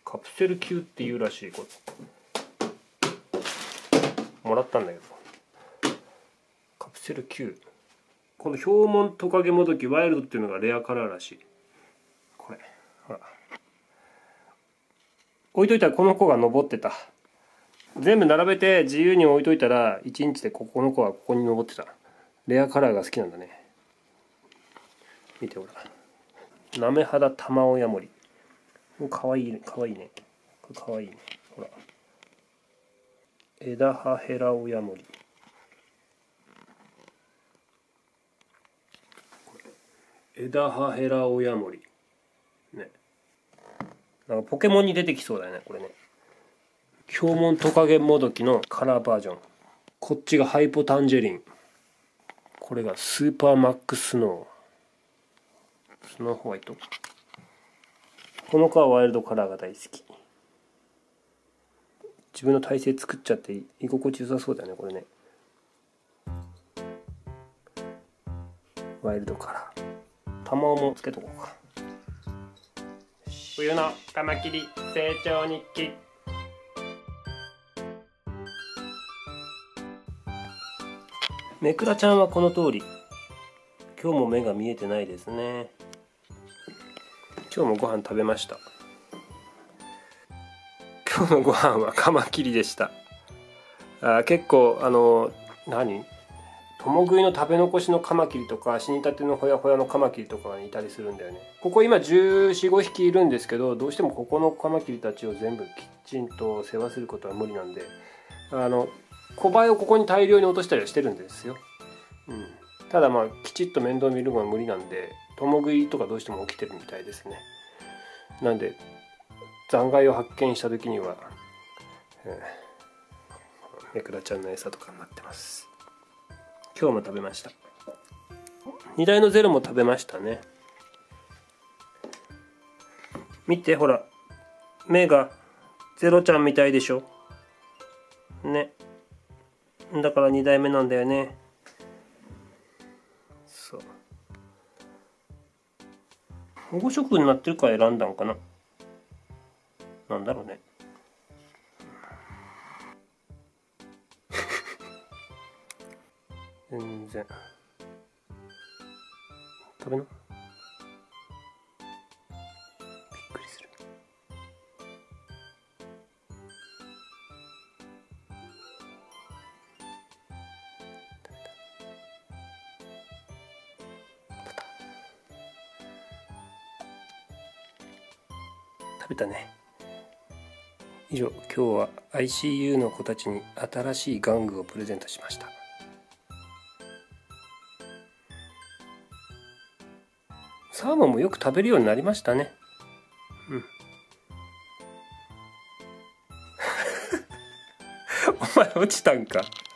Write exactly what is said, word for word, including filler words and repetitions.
カプセル級っていうらしい。これもらったんだけど、カプセル級。このヒョウモントカゲモドキワイルドっていうのがレアカラーらしい。これほら、置いといたらこの子が登ってた。全部並べて自由に置いといたらいちにちでここの子はここに登ってた。レアカラーが好きなんだね。見てほら、なめ肌玉親森。かわいいね、かわいいね、かわいいね。ほら、枝葉ヘラ親森。枝葉ヘラ親森ね。なんかポケモンに出てきそうだよね、これね。ヒョウモントカゲモドキのカラーバージョン。こっちがハイポタンジェリン。これがスーパーマックスノー。スノーホワイト。この子はワイルドカラーが大好き。自分の体勢作っちゃって居心地よさそうだよね、これね。ワイルドカラー。玉もつけとこうか。冬のカマキリ成長日記。めくらちゃんはこの通り。今日も目が見えてないですね。今日もご飯食べました。今日のご飯はカマキリでした。あ、結構あの何共食いの食べ残しのカマキリとか死にたてのほやほやのカマキリとかがいたりするんだよね。ここ今じゅうよん、ごひきいるんですけど、どうしてもここのカマキリたちを全部きっちんと世話することは無理なんで、あの小バエをここに大量に落としたりはしてるんですよ。うん、ただまあきちっと面倒見るのは無理なんで、共食いとかどうしても起きてるみたいですね。なんで残骸を発見した時には、えー、めくらちゃんの餌とかになってます。今日も食べました。にだいのゼロも食べましたね。見てほら、目がゼロちゃんみたいでしょね。だからにだいめなんだよね。そう、保護色になってるから選んだんかな。なんだろうね。全然食べな。びっくりする。食べたね。以上、今日は アイシーユー の子たちに新しい玩具をプレゼントしました。サーモンもよく食べるようになりましたね。うん。お前落ちたんか。